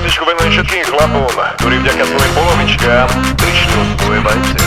pesničku venujem všetkým chlapom, ktorí vďaka svojim polovičkám prišli o svoje majce.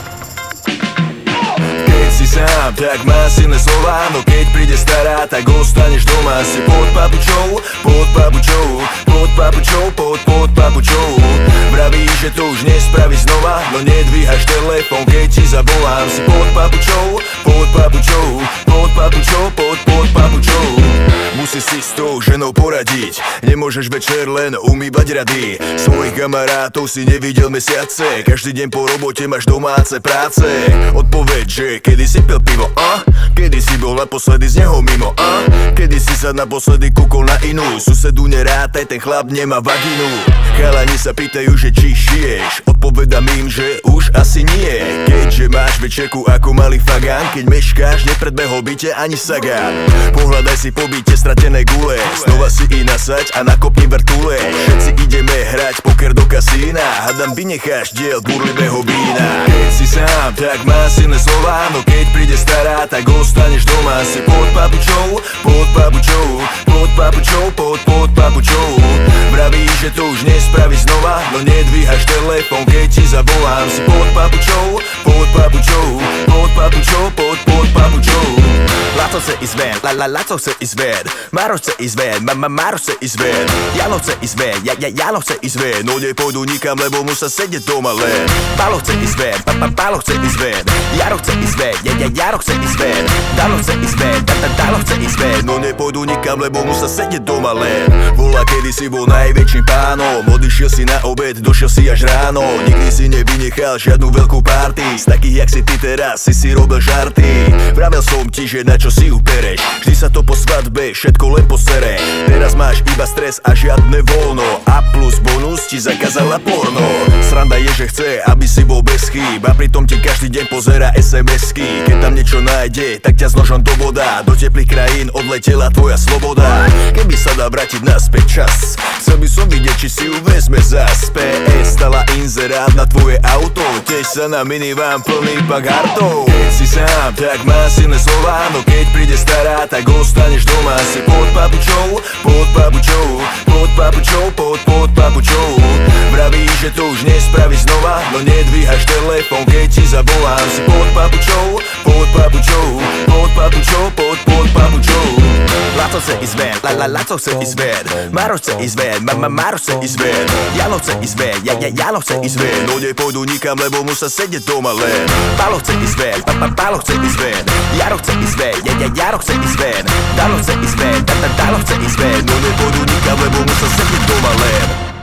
Keď si sám, tak má silné slova, no keď príde stará, tak ostaneš doma. Si pod papučou, pod papučou, pod papučou, pod papučou. Vravíš, že to už nespraví znova, no nedvíhaš telefón, keď ti zavolám. Si pod papučou, pod papučou, pod papučou, pod papučou. Musíš si s tou ženou poradiť, nemôžeš večer len umývať rady. Svojich kamarátov si nevidel mesiace, každý deň po robote máš domáce práce. Odpoveď, že kedy si pil pivo, kedy si bol naposledy z neho mimo, kedy si sa naposledy kúkol na inú. Susedu nerátaj, ten chlap nemá vaginu. Chalani sa pýtajú, že či šiješ, odpovedám im, že už asi nie. Keďže máš večerku ako malý fagán, keď meškáš, nepredbehol by te ani sagán. Pohľadaj si po byte stratené gule, znova si i nasaď a nakopni vrtule. Všetci ideme hrať poker do kasína, hádam vynecháš diel burlivého vína. Keď si sám, tak má silné slova, no keď príde stará, tak ostaneš doma. Si pod papučou, pod papučou, pod papučou, pod papučou. Vravíš, že to už nespraví znova, no nedvíhaš telefón, keď ti zavolám. Si pod papučou, pod papučou, pod papučou, pod papučou. Laco chce ísť ven, Laco chce ísť ven, Maro chce ísť ven, Maro chce ísť ven, Jano chce ísť ven, Jano chce ísť ven. No nepôjdu nikam, lebo musia sedieť doma len. Palo chce ísť ven, Palo chce ísť ven, Jaro chce ísť ven, Jaro chce ísť ven, Dano chce ísť ven, Dano chce ísť ven. No nepôjdu nikam, lebo musia sedieť doma len. Volá, kedy si bol najväčším pánom, odišiel si na obed, došiel si až ráno. Nikdy si nevynechal žiadnu veľkú party, z takých jak si ty teraz si robil žarty. Vravel som ti, že na čo si upereš, vždy sa to po svadbe všetko len posere. Teraz máš iba stres a žiadne voľno, a plus bonus ti zakázala porno. Sranda je, že chce, aby si bol bez chýb, a pritom ti každý deň pozera SMS-ky. Keď tam niečo nájde, tak ťa s nožom do voda, do teplých krajín odletela tvoja sloboda. Keby sa dá vrátiť naspäť čas, chcel by som vidieť, či si ju vezme zas. PS stala inzerát na tvoje auto, tiež sa na minivan plný pak hartov. Keď si sám, tak má silné slova, no keď príde stará, tak ostaneš doma. Si pod papučou, pod papučou, pod papučou, pod papučou. Vravíš, že to už nespraví znova, no nedvíhaš telefón, keď ti zavolám. Si pod papučou, pod papučou, pod papučou, pod papučou. Laco chce ísť ven, Laco chce ísť ven, Maro chce ísť ven, Maro chce ísť ven, Jano chce ísť ven, Jano chce ísť ven. No nepôjdu nikam, lebo musia sedieť doma len. Palo chce ísť ven, Palo chce ísť ven, Jaro chce ísť ven, Jaro chce ísť ven, Dano chce ísť ven, Dano chce ísť ven. No nepôjdu nikam, lebo musia sedieť doma len.